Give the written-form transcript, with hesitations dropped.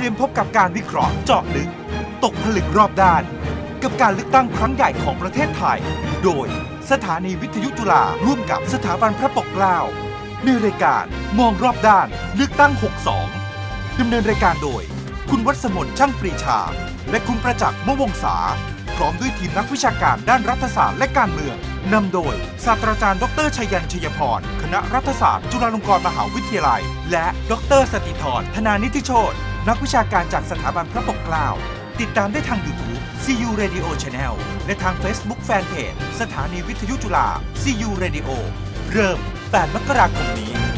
รียมพบกับการวิเคราะห์เจาะลึกตกผลึกรอบด้านกับการเลือกตั้งครั้งใหญ่ของประเทศไทยโดยสถานีวิทยุจุฬาร่วมกับสถาบันพระปกเกล้าในรายการมองรอบด้านเลือกตั้ง 62 ดำเนินรายการโดยคุณวัชมนช่างปรีชาและคุณประจักษ์มวงศาพร้อมด้วยทีมนักวิชาการด้านรัฐศาสตร์และการเมืองนำโดยศาสตราจารย์ดร.ชัยยันชัยพรคณะรัฐศาสตร์จุฬาลงกรณ์มหาวิทยาลัยและดร.สติธรธนานิติโชตินักวิชาการจากสถาบันพระปกเกล้าติดตามได้ทาง YouTube CU Radio Channel และทาง Facebook Fanpage สถานีวิทยุจุฬา CU Radio เริ่ม 8 มกราคมนี้